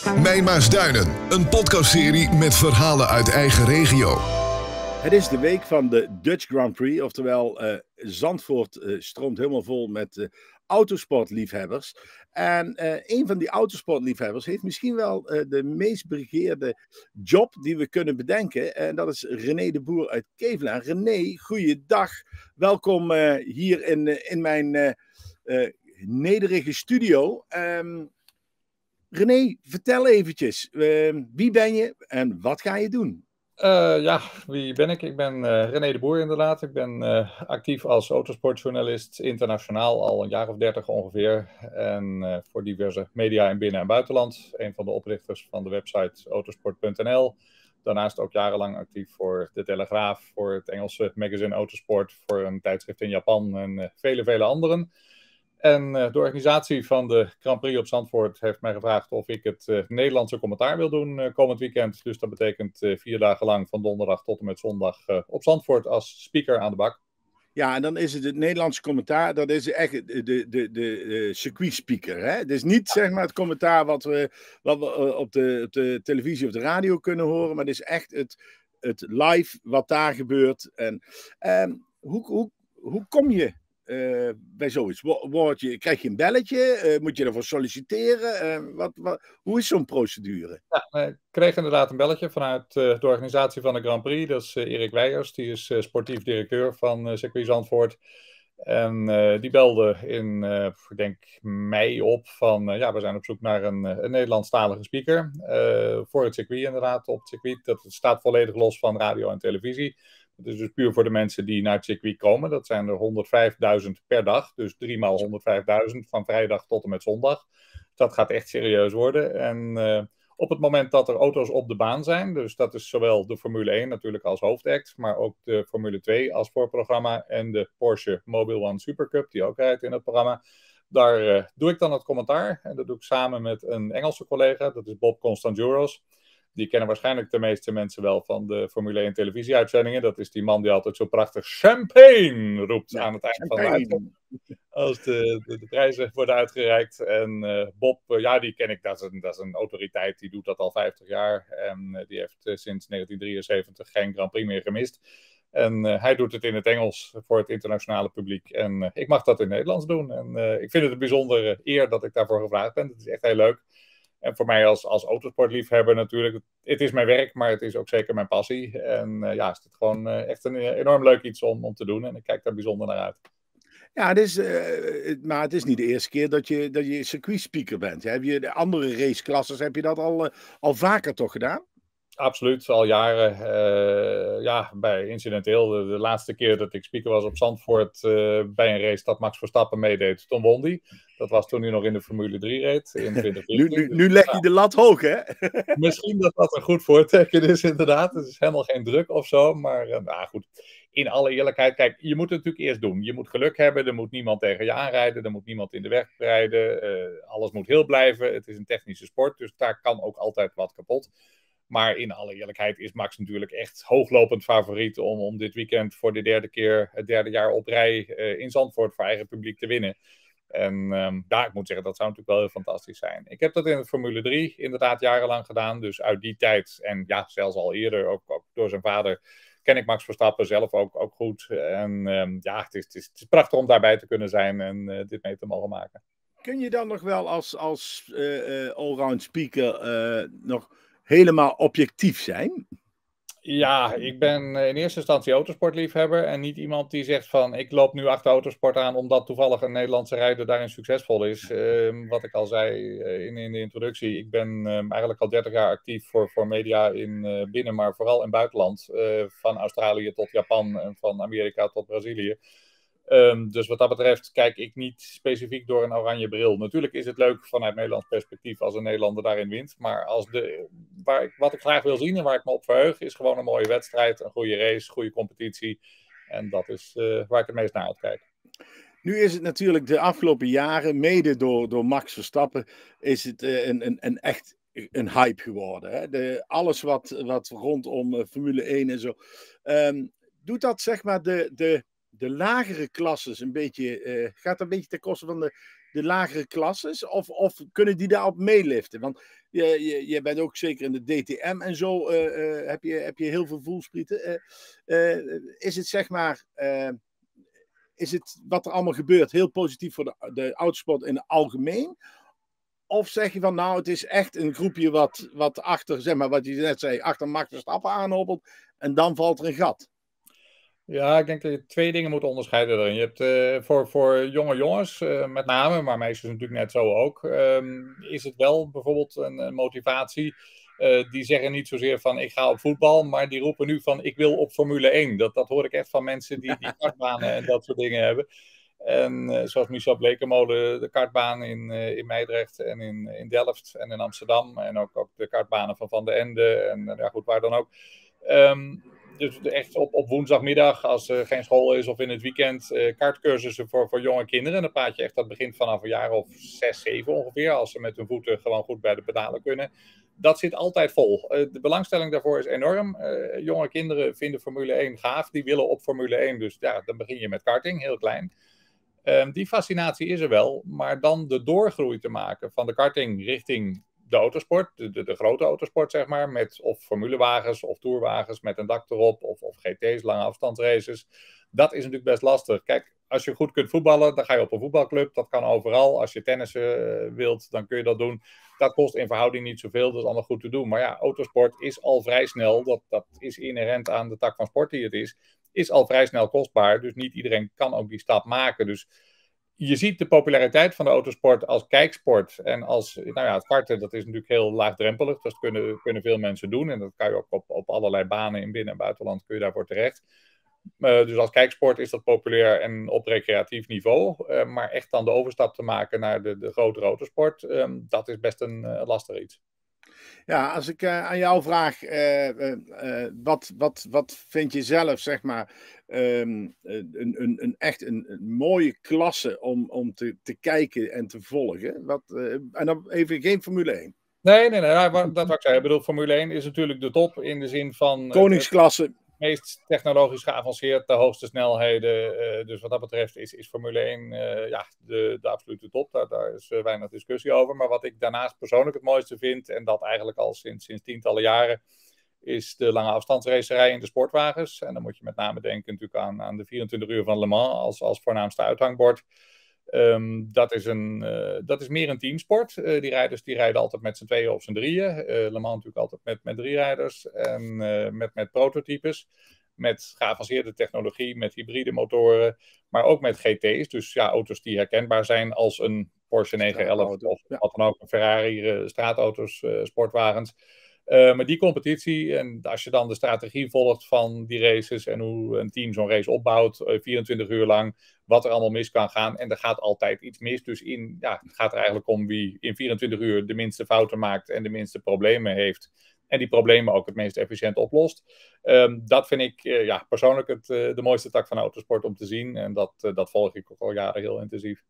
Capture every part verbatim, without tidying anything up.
Mijmaasduinen, een podcastserie met verhalen uit eigen regio. Het is de week van de Dutch Grand Prix, oftewel uh, Zandvoort uh, stroomt helemaal vol met uh, autosportliefhebbers. En uh, een van die autosportliefhebbers heeft misschien wel uh, de meest begeerde job die we kunnen bedenken. En dat is René de Boer uit Kevelaar. René, goeiedag. Welkom uh, hier in, uh, in mijn uh, uh, nederige studio. Um, René, vertel eventjes, uh, wie ben je en wat ga je doen? Uh, ja, wie ben ik? Ik ben uh, René de Boer inderdaad. Ik ben uh, actief als autosportjournalist internationaal al een jaar of dertig ongeveer. En uh, voor diverse media in binnen- en buitenland. Een van de oprichters van de website autosport punt n l. Daarnaast ook jarenlang actief voor De Telegraaf, voor het Engelse magazine Autosport, voor een tijdschrift in Japan en uh, vele, vele anderen. En uh, de organisatie van de Grand Prix op Zandvoort heeft mij gevraagd of ik het uh, Nederlandse commentaar wil doen uh, komend weekend. Dus dat betekent uh, vier dagen lang van donderdag tot en met zondag uh, op Zandvoort als speaker aan de bak. Ja, en dan is het het Nederlandse commentaar, dat is echt de, de, de, de circuit speaker. Hè? Dus niet zeg maar het commentaar wat we, wat we op, de, op de televisie of de radio kunnen horen, maar het is echt het, het live wat daar gebeurt. En um, hoe, hoe, hoe kom je Uh, bij zoiets? Word je, krijg je een belletje? Uh, moet je ervoor solliciteren? Uh, wat, wat, hoe is zo'n procedure? Ja, ik kreeg inderdaad een belletje vanuit uh, de organisatie van de Grand Prix. Dat is uh, Erik Weijers, die is uh, sportief directeur van uh, Circuit Zandvoort. En uh, die belde in, uh, ik denk mei op van, uh, ja, we zijn op zoek naar een, een Nederlandstalige speaker. Uh, voor het circuit inderdaad, op het circuit. Dat staat volledig los van radio en televisie. Het is dus puur voor de mensen die naar het circuit komen. Dat zijn er honderdvijfduizend per dag. Dus drie maal honderdvijfduizend van vrijdag tot en met zondag. Dat gaat echt serieus worden. En uh, op het moment dat er auto's op de baan zijn, dus dat is zowel de Formule één natuurlijk als hoofdact, maar ook de Formule twee als voorprogramma en de Porsche Mobile One Supercup, die ook rijdt in het programma. Daar uh, doe ik dan het commentaar. En dat doe ik samen met een Engelse collega, dat is Bob Constanduros. Die kennen waarschijnlijk de meeste mensen wel van de Formule één televisieuitzendingen. Dat is die man die altijd zo prachtig champagne roept ja, aan het eind champagne. van de uitzending. Als de, de, de prijzen worden uitgereikt. En uh, Bob, uh, ja, die ken ik. Dat is, een, dat is een autoriteit. Die doet dat al vijftig jaar. En uh, die heeft uh, sinds negentien drieënzeventig geen Grand Prix meer gemist. En uh, hij doet het in het Engels voor het internationale publiek. En uh, ik mag dat in het Nederlands doen. En uh, ik vind het een bijzondere eer dat ik daarvoor gevraagd ben. Het is echt heel leuk. En voor mij als, als autosportliefhebber natuurlijk, het is mijn werk, maar het is ook zeker mijn passie. En uh, ja, is het gewoon uh, echt een enorm leuk iets om, om te doen en ik kijk daar bijzonder naar uit. Ja, het is, uh, maar het is niet de eerste keer dat je, dat je circuitspeaker bent. Heb je de andere raceklasses, heb je dat al, uh, al vaker toch gedaan? Absoluut, al jaren. Uh, ja, bij incidenteel, de, de laatste keer dat ik speaker was op Zandvoort uh, bij een race dat Max Verstappen meedeed, toen won die. Dat was toen hij nog in de Formule drie reed. In twintig veertien. nu, nu, nu leg je de lat hoog, hè? Misschien dat dat een goed voorteken is, inderdaad. Het is helemaal geen druk of zo, maar uh, nou goed. In alle eerlijkheid, kijk, je moet het natuurlijk eerst doen. Je moet geluk hebben, er moet niemand tegen je aanrijden, er moet niemand in de weg rijden. Uh, alles moet heel blijven. Het is een technische sport, dus daar kan ook altijd wat kapot. Maar in alle eerlijkheid is Max natuurlijk echt hooglopend favoriet om, om dit weekend voor de derde keer, het derde jaar op rij uh, in Zandvoort voor eigen publiek te winnen. En um, ja, ik moet zeggen, dat zou natuurlijk wel heel fantastisch zijn. Ik heb dat in het Formule drie inderdaad jarenlang gedaan, dus uit die tijd en ja, zelfs al eerder, ook, ook door zijn vader, ken ik Max Verstappen zelf ook, ook goed. En um, ja, het is, het, is, het is prachtig om daarbij te kunnen zijn en uh, dit mee te mogen maken. Kun je dan nog wel als, als uh, uh, allround speaker uh, nog helemaal objectief zijn? Ja, ik ben in eerste instantie autosportliefhebber en niet iemand die zegt van ik loop nu achter autosport aan omdat toevallig een Nederlandse rijder daarin succesvol is. Uh, wat ik al zei uh, in, in de introductie, ik ben uh, eigenlijk al dertig jaar actief voor, voor media in uh, binnen, maar vooral in buitenland. Uh, van Australië tot Japan en van Amerika tot Brazilië. Um, dus wat dat betreft kijk ik niet specifiek door een oranje bril. Natuurlijk is het leuk vanuit Nederlands perspectief als een Nederlander daarin wint. Maar als de, waar ik, wat ik graag wil zien en waar ik me op verheug is gewoon een mooie wedstrijd, een goede race, goede competitie. En dat is uh, waar ik het meest naar uitkijk. Nu is het natuurlijk de afgelopen jaren, mede door, door Max Verstappen, is het uh, een, een, een echt een hype geworden. Hè? De, alles wat, wat rondom uh, Formule één en zo. Um, doet dat zeg maar de... de de lagere klasses een beetje, uh, gaat een beetje ten koste van de, de lagere klasses? Of, of kunnen die daarop meeliften? Want je, je, je bent ook zeker in de D T M en zo, uh, uh, heb, je, heb je heel veel voelsprieten. Uh, uh, is het zeg maar, uh, is het wat er allemaal gebeurt heel positief voor de, de autosport in het algemeen? Of zeg je van, nou, het is echt een groepje wat, wat achter, zeg maar, wat je net zei, achter Max Verstappen aanhobbelt en dan valt er een gat? Ja, ik denk dat je twee dingen moet onderscheiden erin. Je hebt uh, voor, voor jonge jongens, uh, met name, maar meisjes natuurlijk net zo ook, um, is het wel bijvoorbeeld een, een motivatie. Uh, die zeggen niet zozeer van ik ga op voetbal, maar die roepen nu van ik wil op Formule één. Dat, dat hoor ik echt van mensen die, die kartbanen en dat soort dingen hebben. En uh, zoals Michel Blekemolen, de kartbaan in, uh, in Meidrecht en in, in Delft en in Amsterdam. En ook, ook de kartbanen van Van de Ende en uh, ja, goed, waar dan ook. Um, dus echt op, op woensdagmiddag, als er geen school is of in het weekend, uh, kartcursussen voor, voor jonge kinderen. En dan praat je echt, dat begint vanaf een jaar of zes, zeven ongeveer, als ze met hun voeten gewoon goed bij de pedalen kunnen. Dat zit altijd vol. Uh, de belangstelling daarvoor is enorm. Uh, jonge kinderen vinden Formule één gaaf, die willen op Formule één. Dus ja, dan begin je met karting, heel klein. Um, die fascinatie is er wel, maar dan de doorgroei te maken van de karting richting de autosport, de, de, de grote autosport zeg maar, met of formulewagens of tourwagens met een dak erop, of, of G T's, lange afstandsraces. Dat is natuurlijk best lastig. Kijk, als je goed kunt voetballen, dan ga je op een voetbalclub, dat kan overal. Als je tennissen uh, wilt, dan kun je dat doen. Dat kost in verhouding niet zoveel, dat is allemaal goed te doen. Maar ja, autosport is al vrij snel, dat, dat is inherent aan de tak van sport die het is, is al vrij snel kostbaar. Dus niet iedereen kan ook die stap maken. Dus je ziet de populariteit van de autosport als kijksport. En als, nou ja, het karten, dat is natuurlijk heel laagdrempelig. Dat kunnen, kunnen veel mensen doen. En dat kan je ook op, op allerlei banen in binnen- en buitenland kun je daarvoor terecht. Uh, dus als kijksport is dat populair en op recreatief niveau. Uh, maar echt dan de overstap te maken naar de, de grotere autosport, um, dat is best een uh, lastig iets. Ja, als ik uh, aan jou vraag, uh, uh, uh, wat, wat, wat vind je zelf, zeg maar, um, een, een, een echt een, een mooie klasse om, om te, te kijken en te volgen? Wat, uh, en dan even geen Formule één. Nee, nee, nee, dat wat ik zei. Ik bedoel, Formule één is natuurlijk de top in de zin van... Uh, Koningsklasse. Meest technologisch geavanceerd, de hoogste snelheden. Uh, dus wat dat betreft is, is Formule één uh, ja, de, de absolute top. Daar, daar is uh, weinig discussie over. Maar wat ik daarnaast persoonlijk het mooiste vind, en dat eigenlijk al sinds, sinds tientallen jaren, is de lange afstandsracerij in de sportwagens. En dan moet je met name denken natuurlijk aan, aan de vierentwintig uur van Le Mans als, als voornaamste uithangbord. Um, dat, is een, uh, dat is meer een teamsport. Uh, die rijders die rijden altijd met z'n tweeën of z'n drieën. Uh, Le Mans natuurlijk altijd met, met drie rijders. En uh, met, met prototypes. Met geavanceerde technologie, met hybride motoren. Maar ook met G T's. Dus ja, auto's die herkenbaar zijn als een Porsche negen elf. Of ja. wat dan ook, een Ferrari, uh, straatauto's, uh, sportwagens. Uh, maar die competitie, en als je dan de strategie volgt van die races en hoe een team zo'n race opbouwt, uh, vierentwintig uur lang, wat er allemaal mis kan gaan. En er gaat altijd iets mis. Dus in, ja, het gaat er eigenlijk om wie in vierentwintig uur de minste fouten maakt en de minste problemen heeft. En die problemen ook het meest efficiënt oplost. Um, dat vind ik uh, ja, persoonlijk het, uh, de mooiste tak van autosport om te zien. En dat, uh, dat volg ik ook al jaren heel intensief.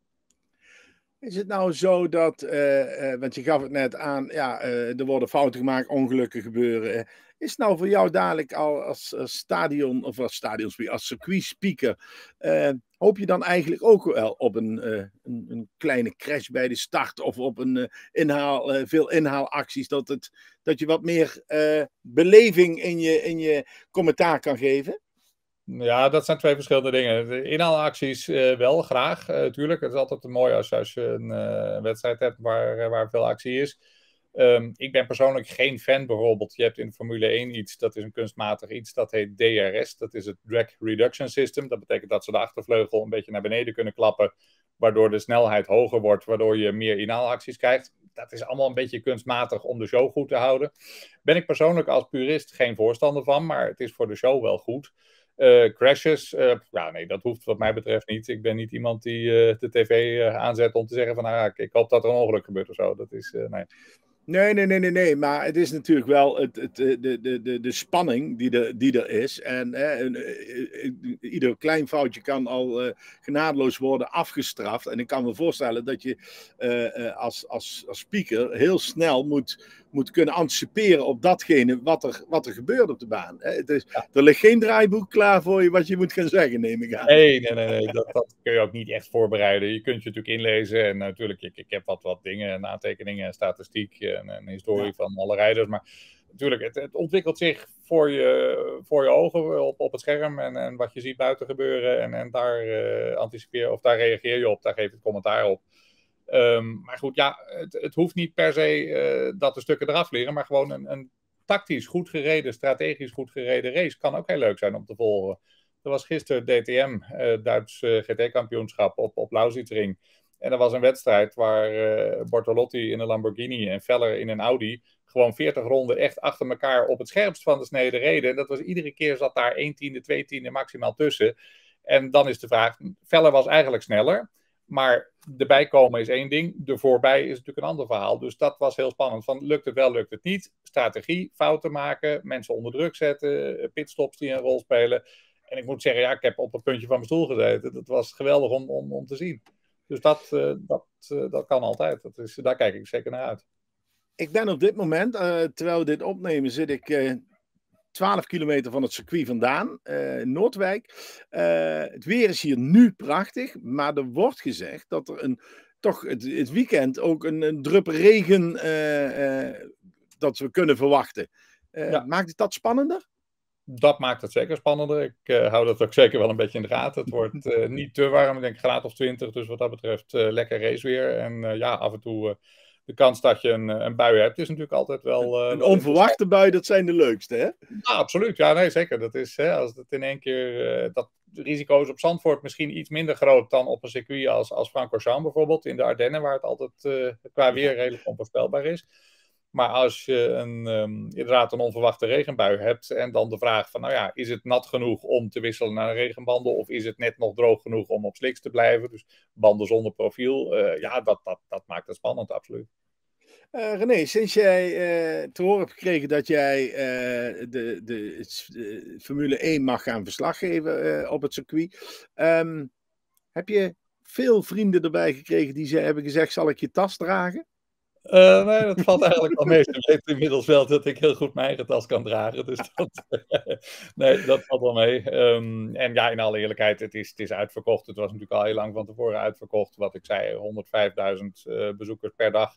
Is het nou zo dat, uh, uh, want je gaf het net aan, ja, uh, er worden fouten gemaakt, ongelukken gebeuren. Uh, is het nou voor jou dadelijk al als, als stadion, of als stadionspeaker, als circuitspeaker, uh, hoop je dan eigenlijk ook wel op een, uh, een, een kleine crash bij de start of op een uh, inhaal, uh, veel inhaalacties, dat, het, dat je wat meer uh, beleving in je, in je commentaar kan geven? Ja, dat zijn twee verschillende dingen. De inhaalacties uh, wel, graag, uh, tuurlijk. Het is altijd mooi als, als je een uh, wedstrijd hebt waar, waar veel actie is. Um, ik ben persoonlijk geen fan bijvoorbeeld. Je hebt in Formule één iets, dat is een kunstmatig iets, dat heet D R S. Dat is het Drag Reduction System. Dat betekent dat ze de achtervleugel een beetje naar beneden kunnen klappen, waardoor de snelheid hoger wordt, waardoor je meer inhaalacties krijgt. Dat is allemaal een beetje kunstmatig om de show goed te houden. Ben ik persoonlijk als purist geen voorstander van, maar het is voor de show wel goed. Uh, crashes, uh, ja nee, dat hoeft wat mij betreft niet. Ik ben niet iemand die uh, de tv uh, aanzet om te zeggen van, nou ja, ik hoop dat er een ongeluk gebeurt of zo. Dat is, uh, nee. Nee, nee, nee, nee, nee, maar het is natuurlijk wel het, het, de, de, de, de spanning die er, die er is. En eh, een, uh, ieder klein foutje kan al uh, genadeloos worden afgestraft. En ik kan me voorstellen dat je uh, uh, als, als, als speaker heel snel moet, moet kunnen anticiperen op datgene wat er, wat er gebeurt op de baan. Hè? Het is, ja. Er ligt geen draaiboek klaar voor je wat je moet gaan zeggen, neem ik aan. Nee, nee, nee, nee. Dat, dat kun je ook niet echt voorbereiden. Je kunt je natuurlijk inlezen en natuurlijk, ik, ik heb wat, wat dingen, aantekeningen en statistiek en een historie ja. van alle rijders, maar natuurlijk, het, het ontwikkelt zich voor je, voor je ogen op, op het scherm en, en wat je ziet buiten gebeuren en, en daar uh, anticipeer of daar reageer je op, daar geef je commentaar op. Um, maar goed, ja, het, het hoeft niet per se uh, dat de stukken eraf liggen, maar gewoon een, een tactisch goed gereden, strategisch goed gereden race kan ook heel leuk zijn om te volgen. Er was gisteren D T M, uh, Duits uh, G T-kampioenschap op, op Lausitzring. En er was een wedstrijd waar uh, Bortolotti in een Lamborghini en Veller in een Audi gewoon veertig ronden echt achter elkaar op het scherpst van de snede reden. En dat was iedere keer zat daar één tiende, twee tiende maximaal tussen. En dan is de vraag, Veller was eigenlijk sneller, maar erbij komen is één ding, de voorbij is natuurlijk een ander verhaal. Dus dat was heel spannend. Van, lukt het wel, lukt het niet? Strategie, fouten maken, mensen onder druk zetten, pitstops die een rol spelen. En ik moet zeggen, ja, ik heb op het puntje van mijn stoel gezeten. Dat was geweldig om, om, om te zien. Dus dat, uh, dat, uh, dat kan altijd. Dat is, daar kijk ik zeker naar uit. Ik ben op dit moment, uh, terwijl we dit opnemen, zit ik uh, twaalf kilometer van het circuit vandaan, uh, Noordwijk. Uh, het weer is hier nu prachtig, maar er wordt gezegd dat er een, toch het, het weekend ook een, een druppel regen uh, uh, dat we kunnen verwachten. Uh, ja. Maakt het dat spannender? Dat maakt het zeker spannender. Ik uh, hou dat ook zeker wel een beetje in de gaten. Het wordt uh, niet te warm, ik denk een graad of twintig. Dus wat dat betreft uh, lekker raceweer. En uh, ja, af en toe uh, de kans dat je een, een bui hebt is natuurlijk altijd wel... Uh, een onverwachte bui, dat zijn de leukste, hè? Ja, absoluut. Ja, nee, zeker. Dat is, hè, als het in één keer... Uh, dat risico is op Zandvoort misschien iets minder groot dan op een circuit als, als Francorchamps bijvoorbeeld. In de Ardennen, waar het altijd uh, qua weer redelijk onvoorspelbaar is. Maar als je een, um, inderdaad een onverwachte regenbui hebt en dan de vraag van, nou ja, is het nat genoeg om te wisselen naar regenbanden of is het net nog droog genoeg om op slicks te blijven? Dus banden zonder profiel, uh, ja, dat, dat, dat maakt het spannend, absoluut. Uh, René, sinds jij uh, te horen hebt gekregen dat jij uh, de, de, de Formule één mag gaan verslag geven uh, op het circuit, um, heb je veel vrienden erbij gekregen die ze hebben gezegd, zal ik je tas dragen? Uh, nee, dat valt eigenlijk wel mee. Ze weten inmiddels wel dat ik heel goed mijn eigen tas kan dragen. Dus dat, nee, dat valt wel mee. Um, en ja, in alle eerlijkheid, het is, het is uitverkocht. Het was natuurlijk al heel lang van tevoren uitverkocht. Wat ik zei, honderdvijfduizend uh, bezoekers per dag.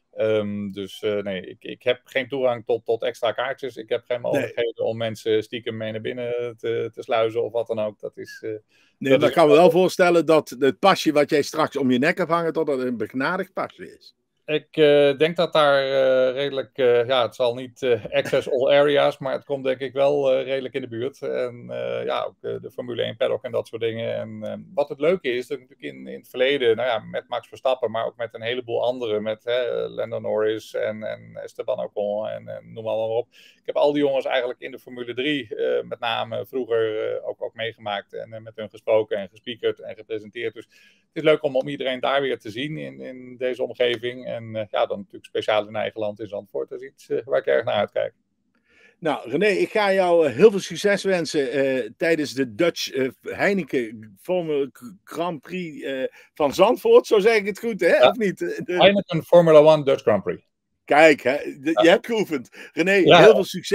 Um, dus uh, nee, ik, ik heb geen toegang tot, tot extra kaartjes. Ik heb geen mogelijkheden nee. om mensen stiekem mee naar binnen te, te sluizen of wat dan ook. Dat is... Uh, nee, maar ik kan me wel voorstellen dat het pasje wat jij straks om je nek hebt hangen, dat het een begnadigd pasje is. Ik uh, denk dat daar uh, redelijk, uh, ja, het zal niet uh, access all areas, maar het komt denk ik wel uh, redelijk in de buurt. En uh, ja, ook uh, de Formule één paddock en dat soort dingen. En uh, wat het leuke is, dat natuurlijk in, in het verleden, nou ja, met Max Verstappen, maar ook met een heleboel anderen, met hè, Lando Norris en, en Esteban Ocon en, en noem allemaal op. Ik heb al die jongens eigenlijk in de Formule drie, uh, met name vroeger uh, ook, ook meegemaakt en uh, met hun gesproken en gespiekerd en gepresenteerd. Dus het is leuk om, om iedereen daar weer te zien in, in deze omgeving. En uh, ja, dan natuurlijk speciaal in eigen land in Zandvoort. Dat is iets uh, waar ik erg naar uitkijk. Nou, René, ik ga jou uh, heel veel succes wensen uh, tijdens de Dutch uh, Heineken Formula Grand Prix uh, van Zandvoort. Zo zeg ik het goed, hè? Ja. Of niet? De... Heineken Formula één Dutch Grand Prix. Kijk, hè? De, ja. Je hebt geoefend. René, ja. heel veel succes.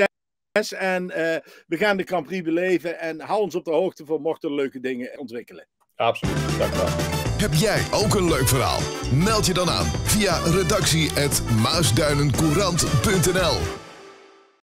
En uh, we gaan de Grand Prix beleven. En hou ons op de hoogte voor mochten leuke dingen ontwikkelen. Absoluut, dank u wel. Heb jij ook een leuk verhaal? Meld je dan aan via redactie at maasduinencourant punt n l.